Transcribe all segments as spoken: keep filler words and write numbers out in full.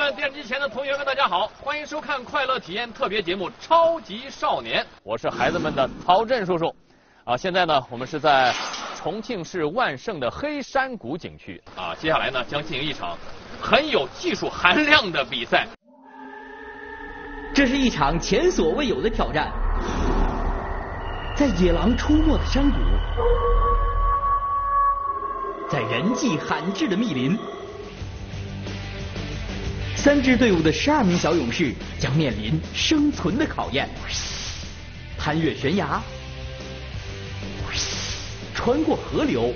们，电视机前的同学们，大家好，欢迎收看快乐体验特别节目《超级少年》，我是孩子们的曹震叔叔。啊，现在呢，我们是在重庆市万盛的黑山谷景区啊，接下来呢将进行一场很有技术含量的比赛。 这是一场前所未有的挑战，在野狼出没的山谷，在人迹罕至的密林。三支队伍的十二名小勇士将面临生存的考验，攀越悬崖，穿过河流，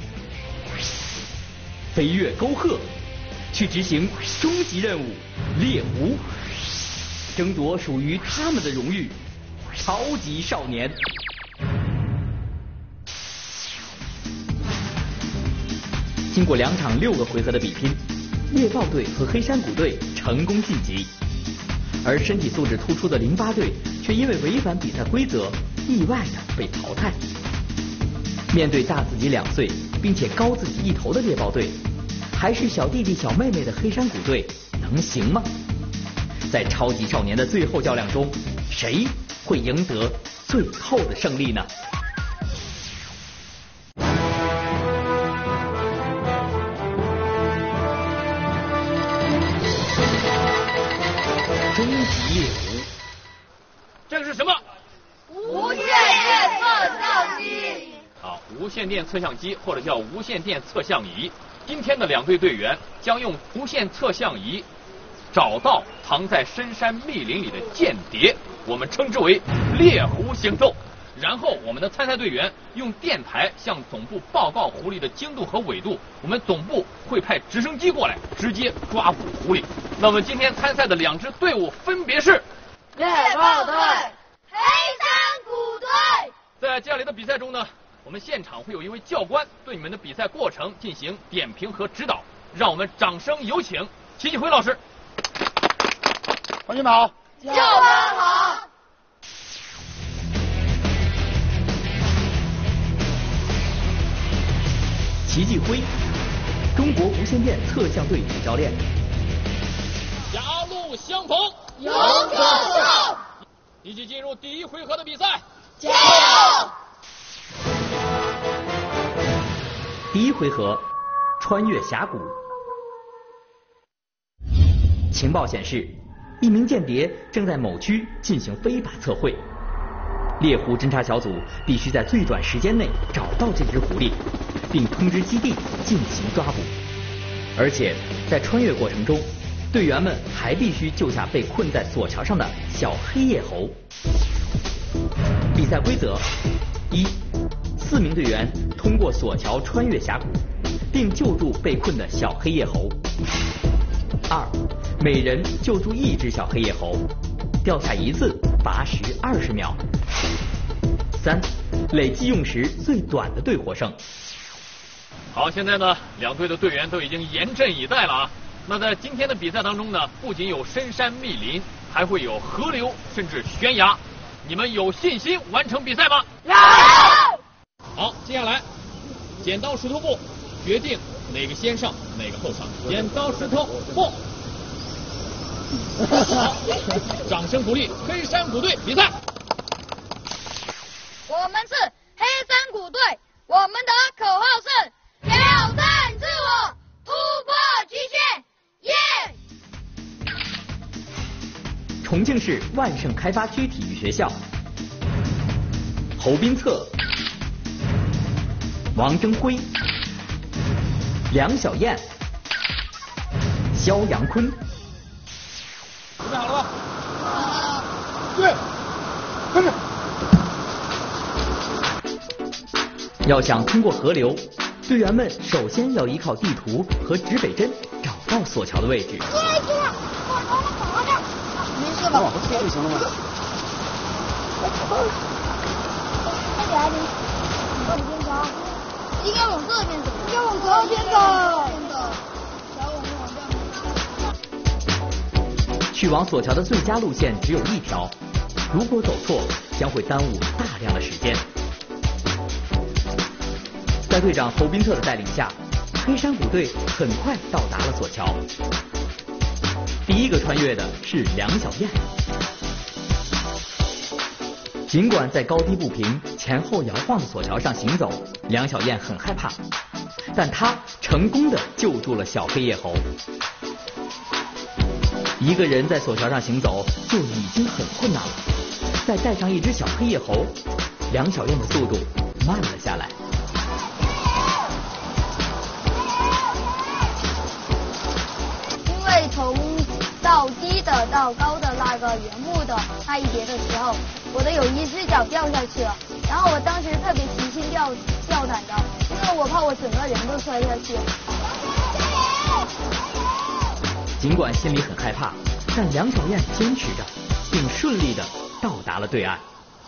飞越沟壑，去执行终极任务猎狐，争夺属于他们的荣誉——超级少年。经过两场六个回合的比拼，猎豹队和黑山谷队成功晋级，而身体素质突出的零八队却因为违反比赛规则，意外的被淘汰。面对大自己两岁并且高自己一头的猎豹队，还是小弟弟小妹妹的黑山谷队能行吗？在超级少年的最后较量中，谁会赢得最后的胜利呢？终极猎狐， 这个是什么？ 无线电测向机。 啊，无线电测向机或者叫无线电测向仪。今天的两队队员将用无线测向仪找到藏在深山密林里的间谍，我们称之为猎狐行动。然后我们的参赛队员用电台向总部报告狐狸的精度和纬度，我们总部会派直升机过来直接抓捕狐狸。那么今天参赛的两支队伍分别是猎豹队、黑山谷队。 在接下来的比赛中呢，我们现场会有一位教官对你们的比赛过程进行点评和指导，让我们掌声有请齐继辉老师。 同学们好， 教官好。 齐继辉，中国无线电测向队主教练。 狭路相逢勇者胜， 一起进入第一回合的比赛， 加油！ 第一回合，穿越峡谷。情报显示，一名间谍正在某区进行非法测绘。猎狐侦察小组必须在最短时间内找到这只狐狸，并通知基地进行抓捕。而且在穿越过程中，队员们还必须救下被困在索桥上的小黑叶猴。比赛规则：一、四名队员通过索桥穿越峡谷，并救助被困的小黑叶猴。二、每人救助一只小黑叶猴，掉下一次罚时二十秒。三、累计用时最短的队获胜。 好，现在呢，两队的队员都已经严阵以待了啊。那在今天的比赛当中呢，不仅有深山密林，还会有河流，甚至悬崖。你们有信心完成比赛吗？ 有。 好，接下来剪刀石头布，决定哪个先上，哪个后上。剪刀石头布。好，掌声鼓励黑山谷队比赛。 我们是黑山谷队，我们的口号是挑战自我，突破极限，耶！ 重庆市万盛开发区体育学校，侯斌策、王征辉、梁小燕、肖阳坤。 准备好了吧？对，开始。 要想通过河流，队员们首先要依靠地图和指北针找到索桥的位置。 没事吧？ 往后贴就行了吗？ 快点，你往这边走，应该往这边走，应该往这边走。 去往索桥的最佳路线只有一条，如果走错，将会耽误大量的时间。在队长侯宾特的带领下，黑山谷队很快到达了索桥。 第一个穿越的是梁小燕。尽管在高低不平、前后摇晃的索桥上行走，梁小燕很害怕，但她成功的救助了小黑叶猴。一个人在索桥上行走就已经很困难了，再带上一只小黑叶猴，梁小燕的速度慢了下来。 因为从到低的到高的那个原木的那一节的时候，我的有一只脚掉下去了，然后我当时特别提心吊吊胆的，因为我怕我整个人都摔下去。 尽管心里很害怕，但梁小燕坚持着，并顺利地到达了对岸。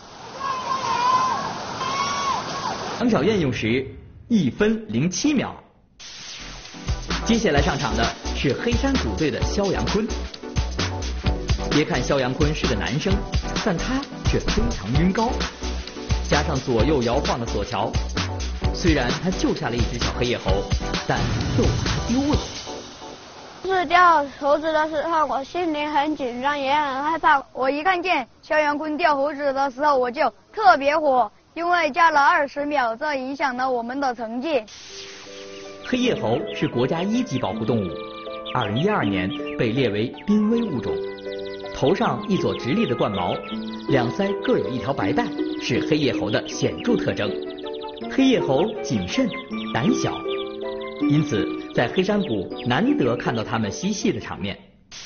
梁小燕用时一分零七秒。接下来上场的是黑山谷队的肖阳坤。别看肖阳坤是个男生，但他却非常晕高，加上左右摇晃的索桥，虽然他救下了一只小黑叶猴，但又把它丢了。 是掉猴子的时候，我心里很紧张，也很害怕。我一看见肖阳坤掉猴子的时候，我就特别火，因为加了二十秒，这影响了我们的成绩。 黑叶猴是国家一级保护动物，二零一二年被列为濒危物种。头上一撮直立的冠毛，两腮各有一条白带，是黑叶猴的显著特征。黑叶猴谨慎、胆小，因此在黑山谷难得看到它们嬉戏的场面。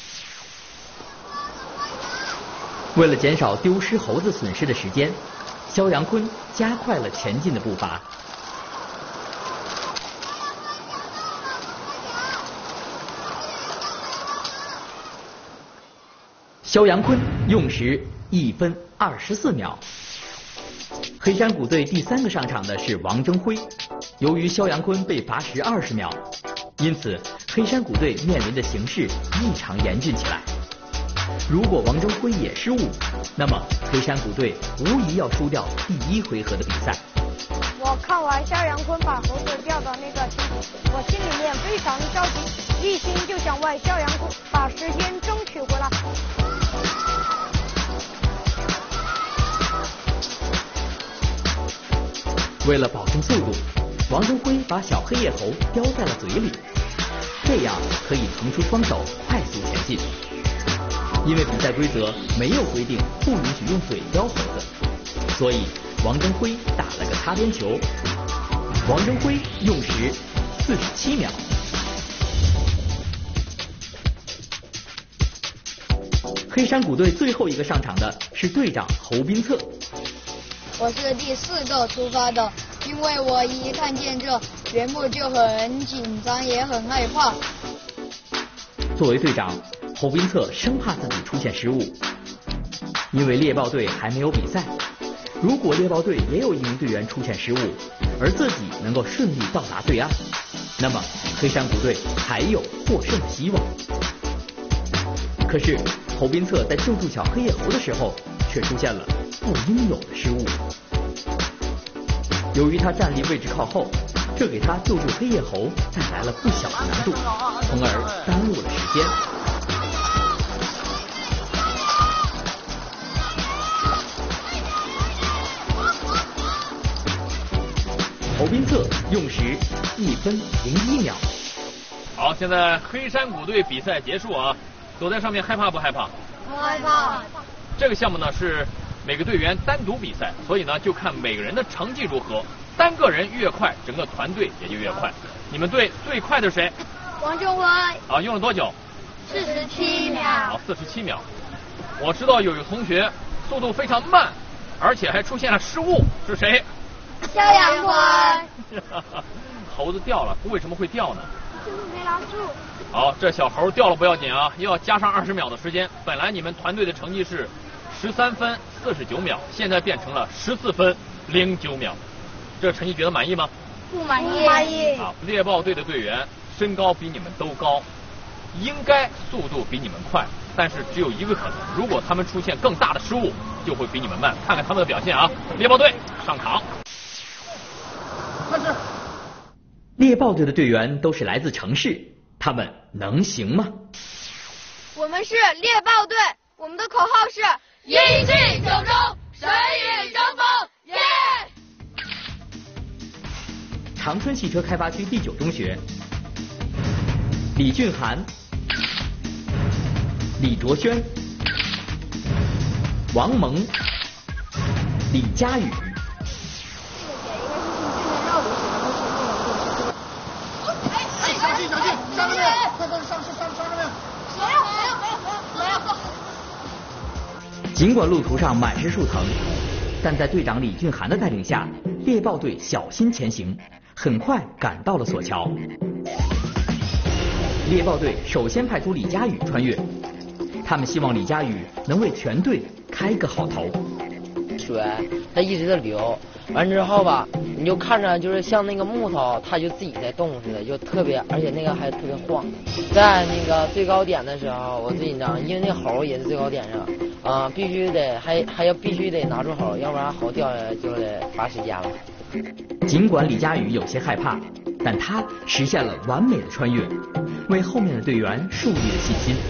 为了减少丢失猴子损失的时间，肖阳坤加快了前进的步伐。肖阳坤用时一分二十四秒。黑山谷队第三个上场的是王征辉，由于肖阳坤被罚时二十秒，因此黑山谷队面临的形势异常严峻起来。如果王征辉也失误，那么黑山谷队无疑要输掉第一回合的比赛。 我看完肖阳坤把猴子掉的那个情景，我心里面非常着急，一心就想为肖阳坤把时间争取回来。 为了保证速度，王征辉把小黑叶猴叼在了嘴里，这样可以腾出双手快速前进。因为比赛规则没有规定不允许用嘴叼猴子，所以王征辉打了个擦边球。王征辉用时四十七秒。黑山谷队最后一个上场的是队长侯斌策。 我是第四个出发的，因为我一看见这原木就很紧张，也很害怕。 作为队长，侯斌策生怕自己出现失误，因为猎豹队还没有比赛。如果猎豹队也有一名队员出现失误，而自己能够顺利到达对岸，那么黑山谷队还有获胜的希望。可是侯斌策在救助小黑叶猴的时候，却出现了不应有的失误。由于他站立位置靠后，这给他救助黑叶猴带来了不小的难度，从而耽误了时间。侯斌策用时一分零一秒。 好，现在黑山谷队比赛结束啊，走在上面害怕不害怕？ 不害怕。 这个项目呢是每个队员单独比赛，所以呢就看每个人的成绩如何。单个人越快，整个团队也就越快。你们队最快的是谁？ 王征辉。 啊，用了多久？ 四十七秒。 好，四十七秒。我知道有一个同学速度非常慢，而且还出现了失误，是谁？ 肖阳坤。 猴子掉了，为什么会掉呢？ 就是没拿住。 好，这小猴掉了不要紧啊，要加上二十秒的时间。本来你们团队的成绩是十三分四十九秒，现在变成了十四分零九秒，这成绩觉得满意吗？ 不满意。不满意。 啊，猎豹队的队员身高比你们都高，应该速度比你们快，但是只有一个可能，如果他们出现更大的失误，就会比你们慢。看看他们的表现啊！猎豹队上场。 猎豹队的队员都是来自城市，他们能行吗？ 我们是猎豹队，我们的口号是一骑九中，谁与争锋，耶！ 长春汽车开发区第九中学，李俊涵、李卓轩、王蒙、李佳宇。 小心小心，上了没有？快快上上上上了没有？ 没有没有没有没有没有。 尽管路途上满是树藤，但在队长李俊涵的带领下，猎豹队小心前行，很快赶到了索桥。猎豹队首先派出李佳宇穿越，他们希望李佳宇能为全队开个好头。 水它一直在流，完之后吧，你就看着就是像那个木头，它就自己在动似的，就特别，而且那个还特别晃。在那个最高点的时候，我最紧张，因为那猴也是最高点上，啊、呃，必须得还还要必须得拿住猴，要不然猴掉下来就得罚时间了。 尽管李佳宇有些害怕，但他实现了完美的穿越，为后面的队员树立了信心。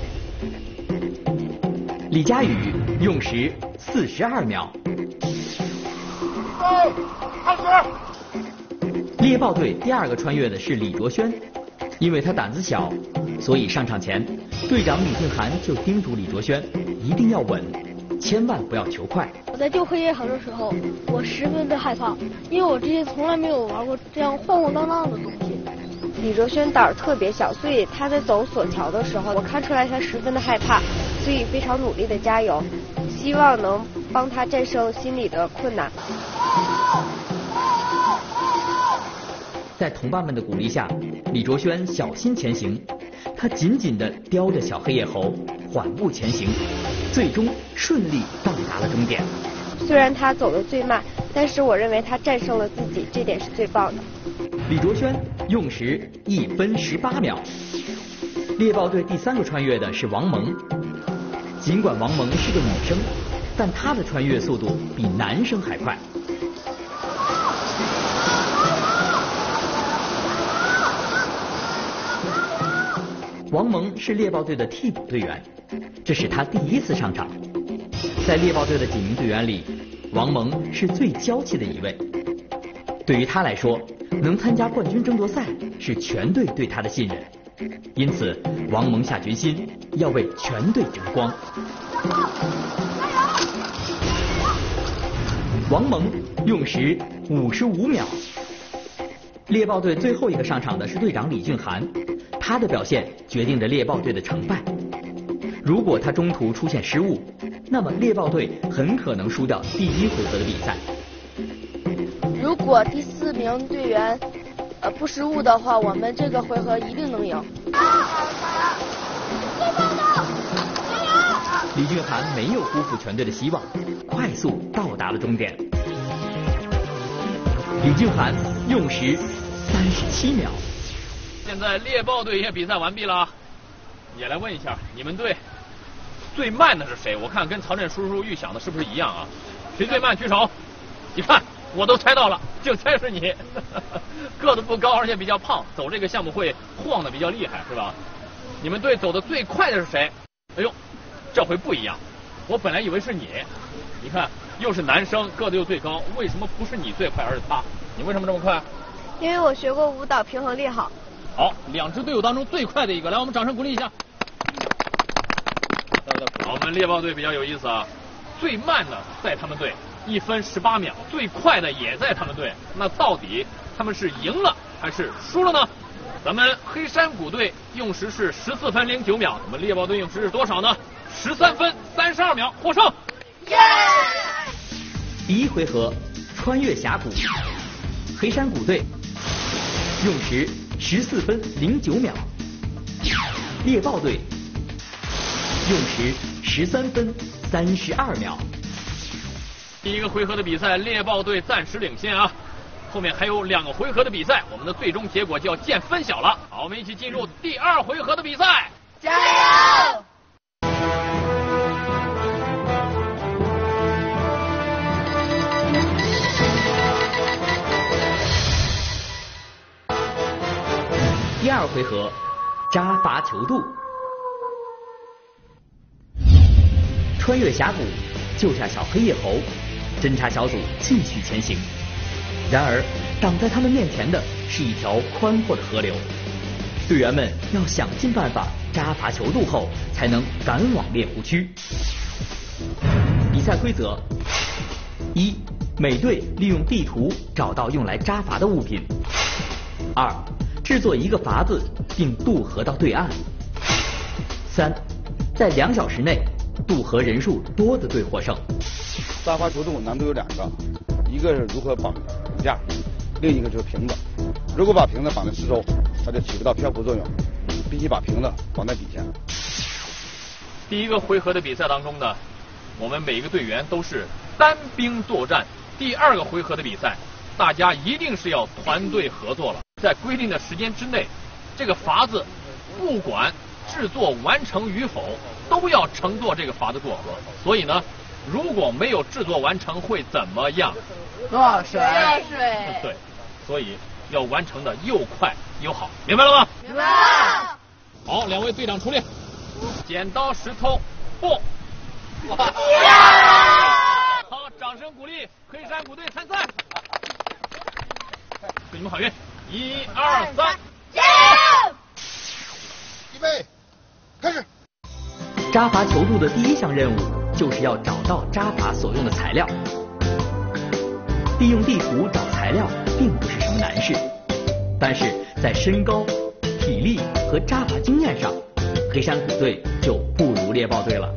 李佳宇用时四十二秒。 哦，开始。 猎豹队第二个穿越的是李卓轩，因为他胆子小，所以上场前，队长李俊涵就叮嘱李卓轩一定要稳，千万不要求快。 我在救黑夜行的时候，我十分的害怕，因为我之前从来没有玩过这样晃晃荡荡的东西。 李卓轩胆儿特别小，所以他在走索桥的时候，我看出来他十分的害怕，所以非常努力的加油，希望能帮他战胜心理的困难。 在同伴们的鼓励下，李卓轩小心前行，他紧紧地叼着小黑夜猴，缓步前行，最终顺利到达了终点。 虽然他走得最慢，但是我认为他战胜了自己，这点是最棒的。 李卓轩用时一分十八秒。猎豹队第三个穿越的是王蒙，尽管王蒙是个女生，但她的穿越速度比男生还快。王蒙是猎豹队的替补队员，这是他第一次上场。在猎豹队的几名队员里，王蒙是最娇气的一位。对于他来说，能参加冠军争夺赛是全队对他的信任，因此王蒙下决心要为全队争光。王蒙用时五十五秒。猎豹队最后一个上场的是队长李俊涵，他的表现决定着猎豹队的成败。如果他中途出现失误，那么猎豹队很可能输掉第一回合的比赛。 如果第四名队员呃不失误的话，我们这个回合一定能赢。 李俊涵没有辜负全队的希望，快速到达了终点。李俊涵用时三十七秒。 现在猎豹队也比赛完毕了，也来问一下，你们队最慢的是谁？我看跟曹震叔叔预想的是不是一样啊？谁最慢举手。你看我都猜到了，就猜是你。个子不高，而且比较胖，走这个项目会晃的比较厉害，是吧？你们队走的最快的是谁？哎呦，这回不一样，我本来以为是你。你看又是男生，个子又最高，为什么不是你最快而是他？你为什么这么快？ 因为我学过舞蹈，平衡力好。 好，两支队伍当中最快的一个，来，我们掌声鼓励一下。好，我们猎豹队比较有意思啊，最慢的在他们队一分十八秒，最快的也在他们队。那到底他们是赢了还是输了呢？咱们黑山谷队用时是十四分零九秒，我们猎豹队用时是多少呢？十三分三十二秒，获胜。 耶！ 第一回合，穿越峡谷，黑山谷队用时十四分零九秒，猎豹队用时十三分三十二秒。 第一个回合的比赛，猎豹队暂时领先啊，后面还有两个回合的比赛，我们的最终结果就要见分晓了。好，我们一起进入第二回合的比赛， 加油！ 第二回合，扎罚球渡。 穿越峡谷，救下小黑夜猴，侦察小组继续前行。然而，挡在他们面前的是一条宽阔的河流，队员们要想尽办法扎伐求渡后，才能赶往猎湖区。比赛规则：一、每队利用地图找到用来扎筏的物品；二、制作一个筏子并渡河到对岸；三、在两小时内渡河人数多的队获胜。 扎筏求渡难度有两个，一个是如何绑骨架，另一个就是瓶子。如果把瓶子绑在四周，它就起不到漂浮作用，必须把瓶子绑在底下。 第一个回合的比赛当中呢，我们每一个队员都是单兵作战。第二个回合的比赛，大家一定是要团队合作了，在规定的时间之内，这个筏子不管制作完成与否，都要乘坐这个筏子过河。所以呢，如果没有制作完成会怎么样？ 落水。落水。 对，所以要完成的又快又好，明白了吗？ 明白了。 好，两位队长出列，剪刀石头布。好，掌声鼓励黑山谷队参赛。祝你们好运！一二三， 加油！ 预备，开始。 扎筏求渡的第一项任务就是要找到扎筏所用的材料。利用地图找材料并不是什么难事，但是在身高、体力和扎筏经验上，黑山谷队就不如猎豹队了。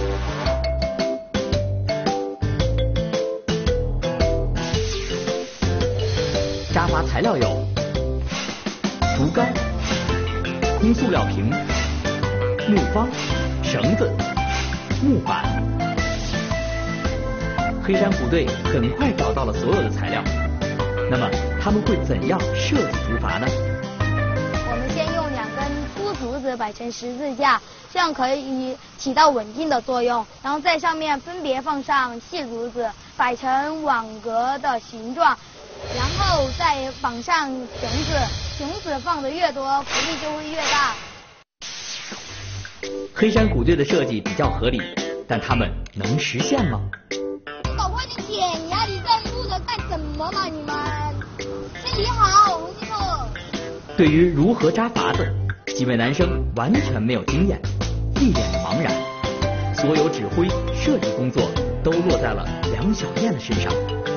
扎筏材料有竹竿、空塑料瓶、木方、绳子、木板。黑山谷队很快找到了所有的材料，那么他们会怎样设计竹筏呢？ 我们先用两根粗竹子摆成十字架，这样可以起到稳定的作用。然后在上面分别放上细竹子，摆成网格的形状，然后再绑上绳子，绳子放的越多，浮力就会越大。 黑山谷队的设计比较合理，但他们能实现吗？ 搞快点点呀！你在录着干什么嘛？你们先理好，红心后。 对于如何扎筏子，几位男生完全没有经验，一脸的茫然。所有指挥、设计工作都落在了梁小燕的身上。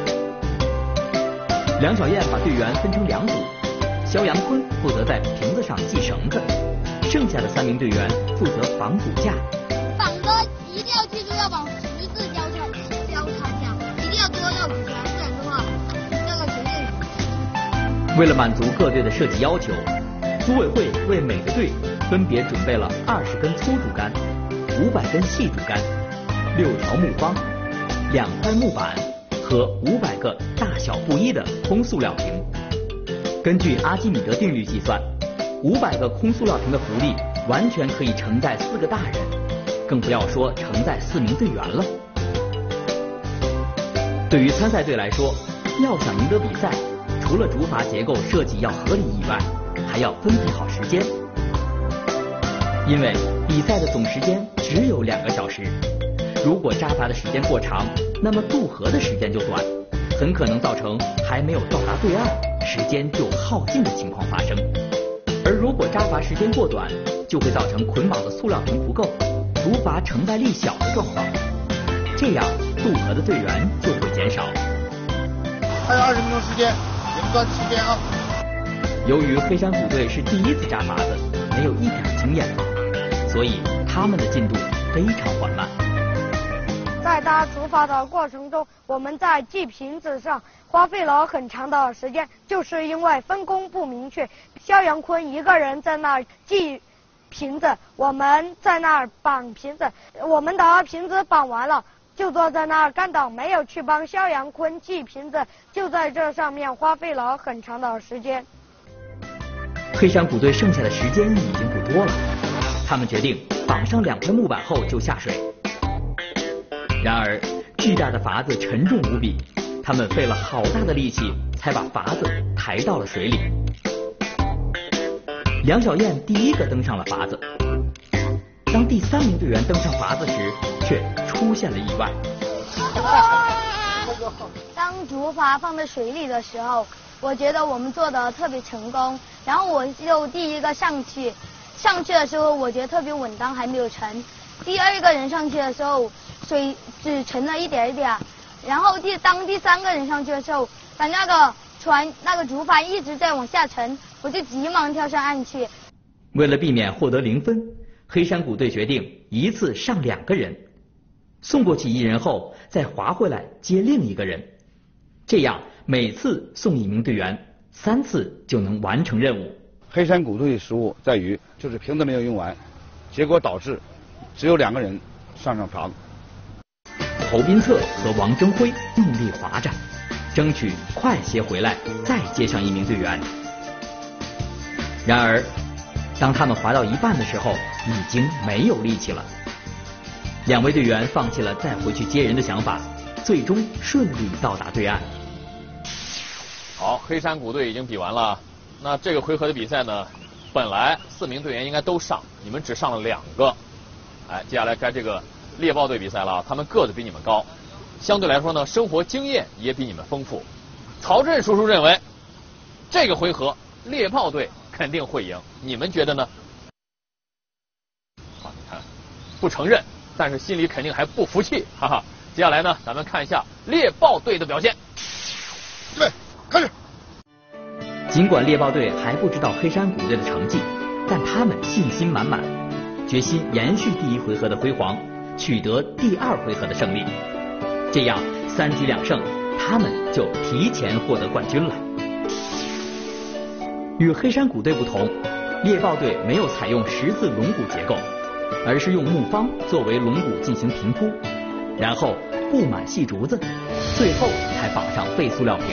梁小燕把队员分成两组，肖阳坤负责在瓶子上系绳子，剩下的三名队员负责绑骨架。 绑的一定要记住要绑十字交叉交叉架，一定要多绕几圈，不然的话那个绝对。 为了满足各队的设计要求，组委会为每个队分别准备了二十根粗竹竿、五百根细竹竿、六条木方、两块木板和五百个大小不一的空塑料瓶。根据阿基米德定律计算，五百个空塑料瓶的浮力完全可以承载四个大人，更不要说承载四名队员了。对于参赛队来说，要想赢得比赛，除了竹筏结构设计要合理以外，还要分配好时间。因为比赛的总时间只有两个小时，如果扎筏的时间过长，那么渡河的时间就短，很可能造成还没有到达对岸，时间就耗尽的情况发生。而如果扎筏时间过短，就会造成捆绑的塑料瓶不够，竹筏承载力小的状况，这样渡河的队员就会减少。 还有二十分钟时间，你们抓紧时间啊！ 由于黑山谷队是第一次扎筏子，没有一点经验，所以他们的进度非常缓慢。 在搭竹筏的过程中，我们在系瓶子上花费了很长的时间，就是因为分工不明确。肖阳坤一个人在那儿系瓶子，我们在那儿绑瓶子。我们的瓶子绑完了，就坐在那儿干等，没有去帮肖阳坤系瓶子，就在这上面花费了很长的时间。 黑山谷队剩下的时间已经不多了，他们决定绑上两块木板后就下水。然而，巨大的筏子沉重无比，他们费了好大的力气才把筏子抬到了水里。梁小燕第一个登上了筏子，当第三名队员登上筏子时，却出出现了意外。 当竹筏放在水里的时候，我觉得我们做的特别成功，然后我就第一个上去，上去的时候我觉得特别稳当，还没有沉。第二个人上去的时候，水只沉了一点点，然后第当第三个人上去的时候，把那个船那个竹筏一直在往下沉，我就急忙跳上岸去。 为了避免获得零分，黑山谷队决定一次上两个人，送过去一人后再划回来接另一个人，这样每次送一名队员，三次就能完成任务。 黑山谷队的失误在于就是瓶子没有用完，结果导致只有两个人上上筏子。 侯斌策和王征辉用力划着，争取快些回来再接上一名队员。然而当他们划到一半的时候，已经没有力气了。两位队员放弃了再回去接人的想法，最终顺利到达对岸。 好，黑山谷队已经比完了。那这个回合的比赛呢，本来四名队员应该都上，你们只上了两个。哎，接下来该这个猎豹队比赛了，他们个子比你们高，相对来说呢，生活经验也比你们丰富。曹震叔叔认为，这个回合猎豹队肯定会赢，你们觉得呢？好，你看，不承认，但是心里肯定还不服气，哈哈。接下来呢，咱们看一下猎豹队的表现。 对，开始。 尽管猎豹队还不知道黑山谷队的成绩，但他们信心满满，决心延续第一回合的辉煌，取得第二回合的胜利。这样三局两胜，他们就提前获得冠军了。与黑山谷队不同，猎豹队没有采用十字龙骨结构，而是用木方作为龙骨进行平铺，然后布满细竹子，最后才绑上废塑料瓶。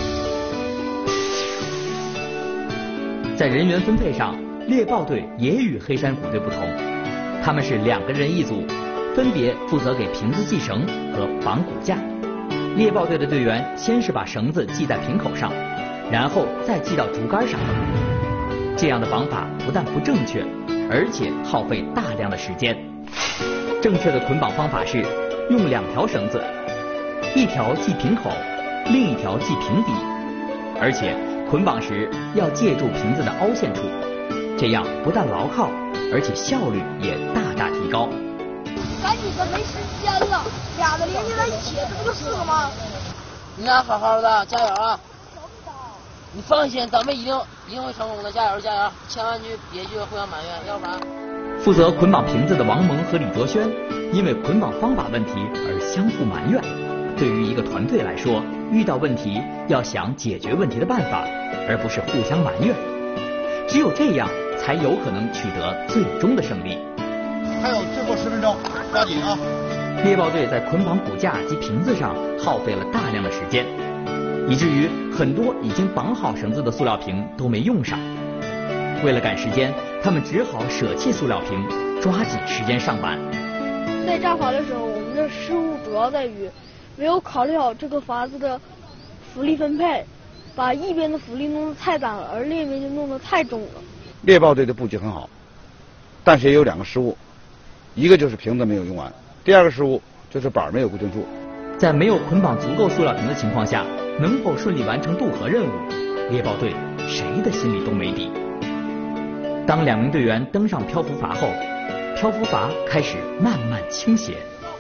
在人员分配上，猎豹队也与黑山谷队不同，他们是两个人一组，分别负责给瓶子系绳和绑骨架。猎豹队的队员先是把绳子系在瓶口上，然后再系到竹竿上。这样的绑法不但不正确，而且耗费大量的时间。正确的捆绑方法是用两条绳子，一条系瓶口，另一条系瓶底，而且捆绑时要借助瓶子的凹陷处，这样不但牢靠，而且效率也大大提高。 赶紧的，没时间了，俩的连接在一起，这不就是吗？ 你俩好好的，加油啊！你放心，咱们一定一定会成功的，加油加油！千万句别去互相埋怨，要不然。 负责捆绑瓶子的王蒙和李卓轩因为捆绑方法问题而相互埋怨。对于一个团队来说，遇到问题要想解决问题的办法，而不是互相埋怨。只有这样，才有可能取得最终的胜利。 还有最后十分钟，抓紧啊！ 猎豹队在捆绑骨架及瓶子上耗费了大量的时间，以至于很多已经绑好绳子的塑料瓶都没用上。为了赶时间，他们只好舍弃塑料瓶，抓紧时间上板。 在扎筏的时候，我们的失误主要在于没有考虑好这个筏子的浮力分配，把一边的浮力弄得太大了，而另一边就弄得太重了。 猎豹队的布局很好，但是也有两个失误，一个就是瓶子没有用完，第二个失误就是板没有固定住。 在没有捆绑足够塑料瓶的情况下，能否顺利完成渡河任务，猎豹队谁的心里都没底。当两名队员登上漂浮筏后，漂浮筏开始慢慢倾斜。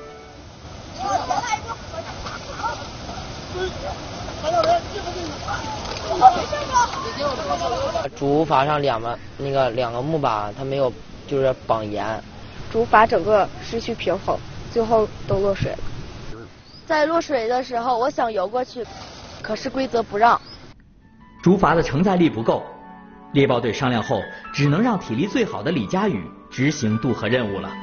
竹筏上两个那个两个木板，它没有就是绑严， 竹筏整个失去平衡，最后都落水了。 在落水的时候，我想游过去，可是规则不让。 竹筏的承载力不够，猎豹队商量后，只能让体力最好的李佳宇执行渡河任务了。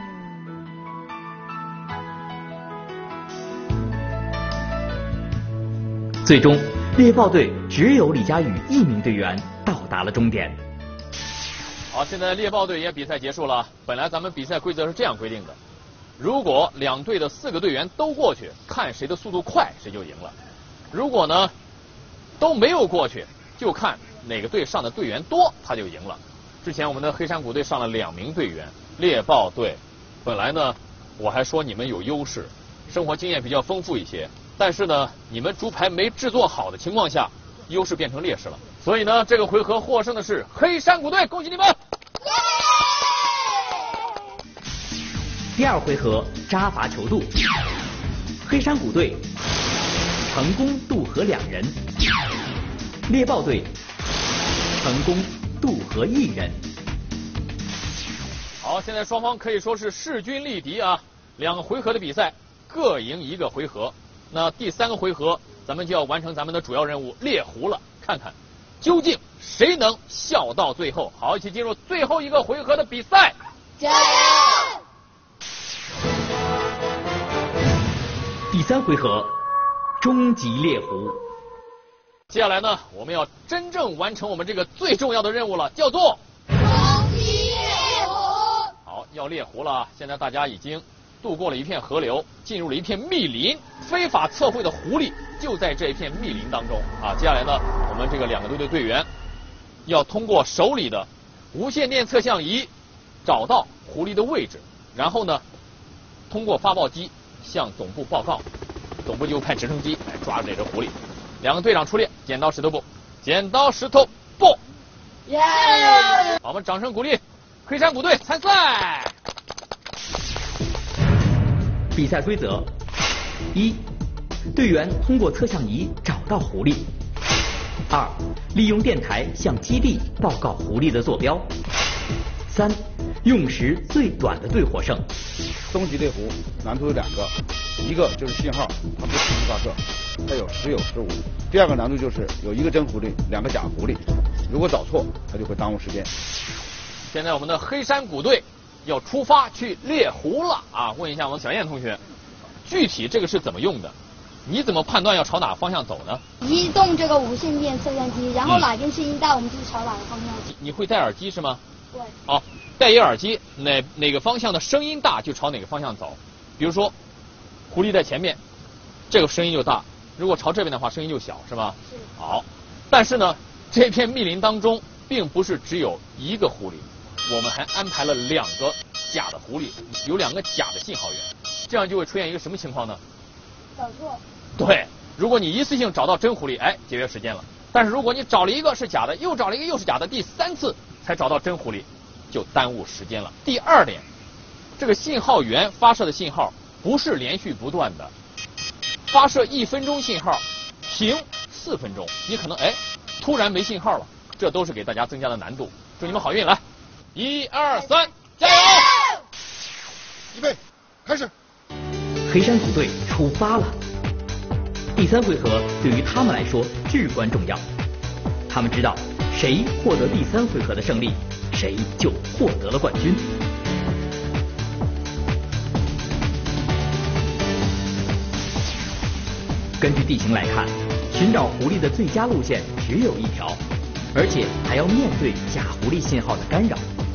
最终，猎豹队只有李佳宇一名队员到达了终点。 好，现在猎豹队也比赛结束了。本来咱们比赛规则是这样规定的：如果两队的四个队员都过去，看谁的速度快，谁就赢了。如果呢都没有过去，就看哪个队上的队员多，他就赢了。之前我们的黑山谷队上了两名队员，猎豹队本来呢我还说你们有优势，生活经验比较丰富一些。但是呢，你们竹排没制作好的情况下，优势变成劣势了。所以呢，这个回合获胜的是黑山谷队，恭喜你们！ 第二回合扎伐求渡，黑山谷队成功渡河两人，猎豹队成功渡河一人。 好，现在双方可以说是势均力敌啊，两个回合的比赛各赢一个回合。那第三个回合，咱们就要完成咱们的主要任务猎狐了，看看究竟谁能笑到最后。好，一起进入最后一个回合的比赛， 加油！ 第三回合终极猎狐。 接下来呢，我们要真正完成我们这个最重要的任务了，叫做终极猎狐。 好，要猎狐了。现在大家已经渡过了一片河流，进入了一片密林，非法测绘的狐狸就在这一片密林当中啊。接下来呢，我们这个两个队的队员要通过手里的无线电测向仪找到狐狸的位置，然后呢，通过发报机向总部报告，总部就派直升机来抓这只狐狸。两个队长出列，剪刀石头布，剪刀石头布， 耶！ 好，我们掌声鼓励黑山谷队参赛。 比赛规则：一、队员通过测向仪找到狐狸；二、利用电台向基地报告狐狸的坐标；三、用时最短的队获胜。 终极猎狐难度有两个，一个就是信号，它不同时发射，它有时有时无。第二个难度就是有一个真狐狸，两个假狐狸，如果找错，它就会耽误时间。 现在我们的黑山谷队要出发去猎狐了啊！问一下我们小燕同学，具体这个是怎么用的？你怎么判断要朝哪个方向走呢？ 移动这个无线电测向机，然后哪边声音大，我们就朝哪个方向走。 你会戴耳机是吗？ 对。 好，戴一耳机，哪哪个方向的声音大就朝哪个方向走。比如说，狐狸在前面，这个声音就大；如果朝这边的话，声音就小，是吗？ 是。 好，但是呢，这片密林当中并不是只有一个狐狸。我们还安排了两个假的狐狸，有两个假的信号源，这样就会出现一个什么情况呢？ 找错。 对，如果你一次性找到真狐狸，哎，节约时间了。但是如果你找了一个是假的，又找了一个又是假的，第三次才找到真狐狸，就耽误时间了。第二点，这个信号源发射的信号不是连续不断的，发射一分钟信号，停四分钟，你可能哎突然没信号了，这都是给大家增加的难度。祝你们好运，来！一二三，加油！ 预备，开始。 黑山谷队出发了。第三回合对于他们来说至关重要，他们知道谁获得第三回合的胜利，谁就获得了冠军。根据地形来看，寻找狐狸的最佳路线只有一条，而且还要面对假狐狸信号的干扰。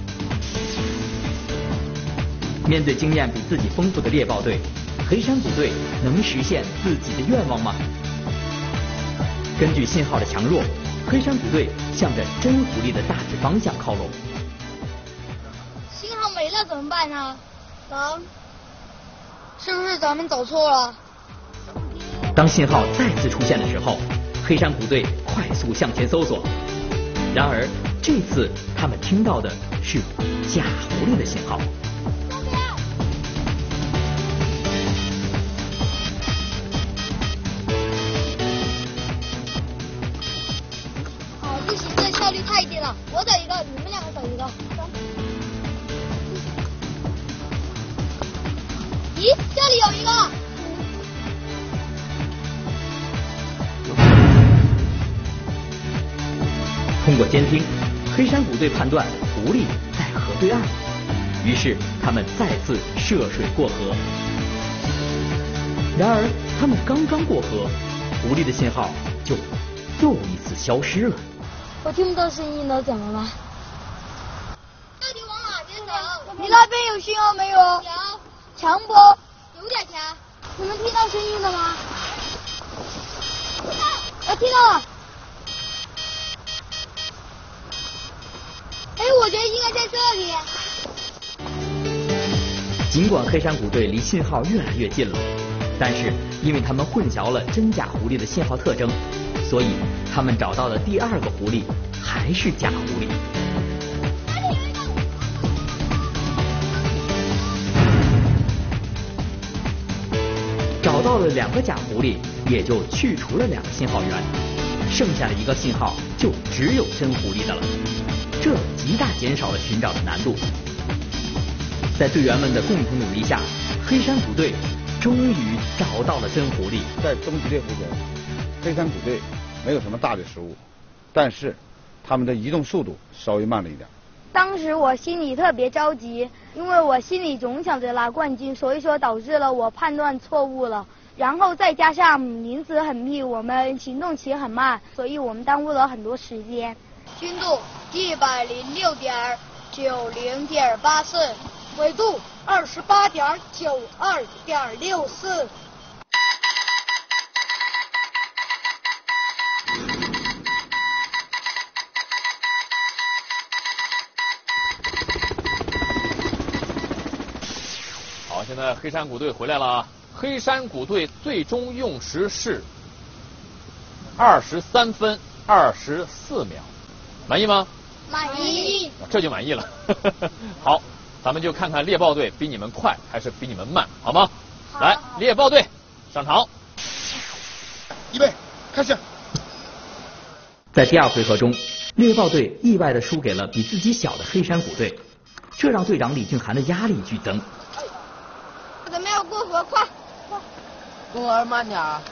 面对经验比自己丰富的猎豹队，黑山谷队能实现自己的愿望吗？根据信号的强弱，黑山谷队向着真狐狸的大致方向靠拢。 信号没了怎么办呢？咱是不是咱们走错了？ 当信号再次出现的时候，黑山谷队快速向前搜索。然而这次他们听到的是假狐狸的信号。 好，这行政效率太低了，我走一个，你们两个走一个。咦，这里有一个。 通过监听，黑山谷队判断狐狸在河对岸，于是他们再次涉水过河。然而他们刚刚过河，狐狸的信号就又一次消失了。 我听不到声音了，怎么办？到底往哪边走？你那边有信号没有？有。强不？有点强。你们听到声音了吗？听到。我听到了。哎，我觉得应该在这里。 尽管黑山谷队离信号越来越近了，但是因为他们混淆了真假狐狸的信号特征，所以他们找到的第二个狐狸还是假狐狸。找到了两个假狐狸，也就去除了两个信号源，剩下的一个信号就只有真狐狸的了，这极大减少了寻找的难度。在队员们的共同努力下，黑山谷队终于找到了真狐狸。 在终极猎狐中，黑山谷队没有什么大的失误，但是他们的移动速度稍微慢了一点。 当时我心里特别着急，因为我心里总想着拿冠军，所以说导致了我判断错误了。然后再加上林子很密，我们行动起很慢，所以我们耽误了很多时间。 经度一百零六点九零点八四，纬度二十八点九二点六四。 好，现在黑山谷队回来了。黑山谷队最终用时是二十三分二十四秒，满意吗？ 满意。 这就满意了。好，咱们就看看猎豹队比你们快还是比你们慢，好吗？ 好。 来，猎豹队上场。 预备，开始。 在第二回合中，猎豹队意外地输给了比自己小的黑山谷队，这让队长李俊涵的压力剧增。 怎么样过河？快！ 过河慢点儿。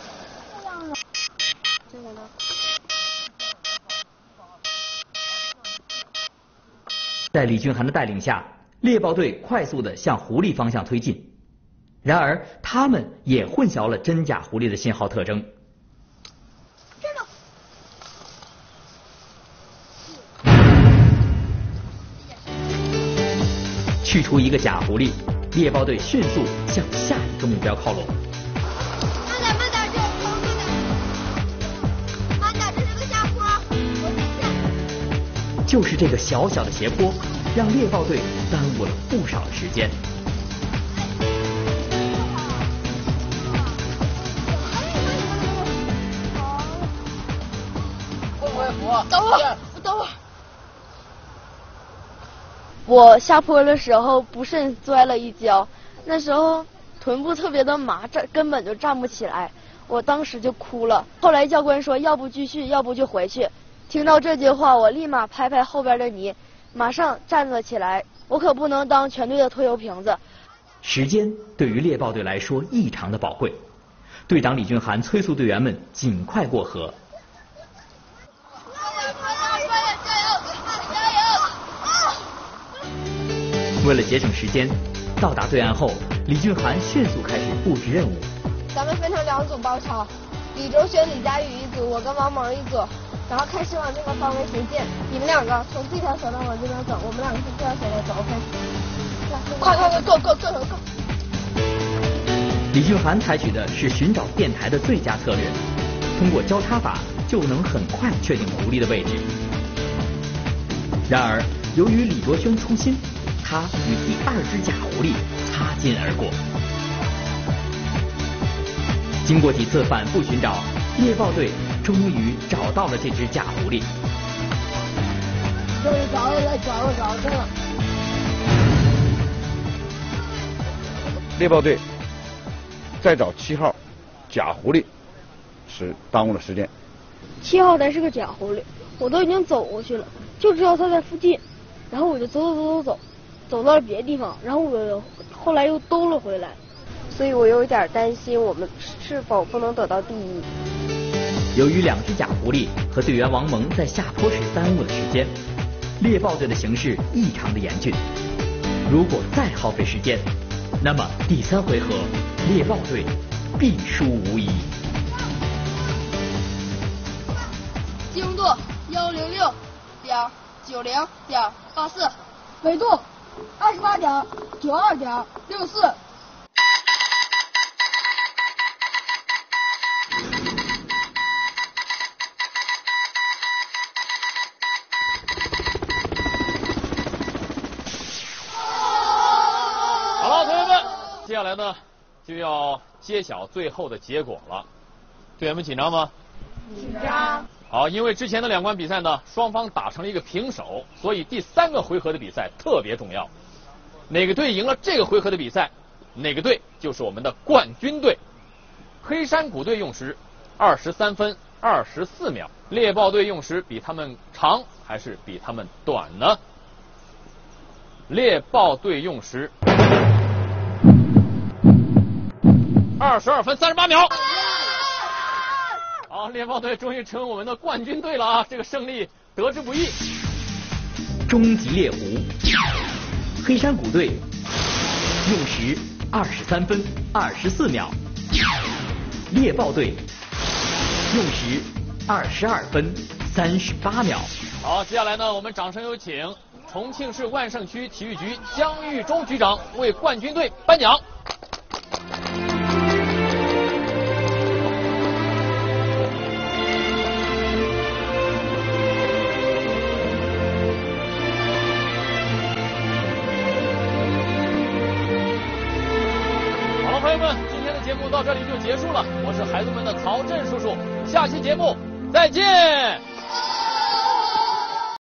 在李俊涵的带领下，猎豹队快速地向狐狸方向推进。然而，他们也混淆了真假狐狸的信号特征。去除一个假狐狸，猎豹队迅速向下一个目标靠拢。 慢点，慢点，这头慢点，慢点，这是个下坡，我底下。 就是这个小小的斜坡，让猎豹队耽误了不少的时间。 会不会扶？ 等会儿，等会儿。我下坡的时候不慎摔了一跤，那时候臀部特别的麻，站根本就站不起来，我当时就哭了。后来教官说要不继续，要不就回去。听到这句话，我立马拍拍后边的泥，马上站了起来。我可不能当全队的拖油瓶子。 时间对于猎豹队来说异常的宝贵，队长李俊涵催促队员们尽快过河。为了节省时间，到达对岸后，李俊涵迅速开始布置任务。 咱们分成两组包抄，李周轩、李佳宇一组，我跟王萌一组，然后开始往这个方位前进。你们两个从这条小道往这边走，我们两个从这条小道走 ，OK？ 快快快 ，Go Go Go Go！ 李俊涵采取的是寻找电台的最佳策略，通过交叉法就能很快确定狐狸的位置。然而，由于李卓轩粗心，他与第二只假狐狸擦肩而过。经过几次反复寻找，猎豹队终于找到了这只假狐狸。 这里找了，来找了，找了。 猎豹队再找七号假狐狸是耽误了时间。 七号才是个假狐狸，我都已经走过去了，就知道他在附近，然后我就走走走走走。走到了别的地方，然后我后来又兜了回来， 所以我有点担心我们是否不能得到第一。 由于两只假狐狸和队员王萌在下坡时耽误了时间，猎豹队的形势异常的严峻。如果再耗费时间，那么第三回合猎豹队必输无疑。 精度幺零六点九零点八四， 纬度二十八点九二点六四。 好了，同学们， 接下来呢就要揭晓最后的结果了。队员们紧张吗？ 紧张。 好，因为之前的两关比赛呢，双方打成了一个平手，所以第三个回合的比赛特别重要。哪个队赢了这个回合的比赛，哪个队就是我们的冠军队。黑山谷队用时二十三分二十四秒，猎豹队用时比他们长还是比他们短呢？猎豹队用时二十二分三十八秒。好，猎豹队终于成为我们的冠军队了啊！这个胜利得之不易。 终极猎狐，黑山谷队用时二十三分二十四秒，猎豹队用时二十二分三十八秒。 好，接下来呢，我们掌声有请重庆市万盛区体育局姜玉忠局长为冠军队颁奖。好了，朋友们，今天的节目到这里就结束了。我是孩子们的曹震叔叔，下期节目再见。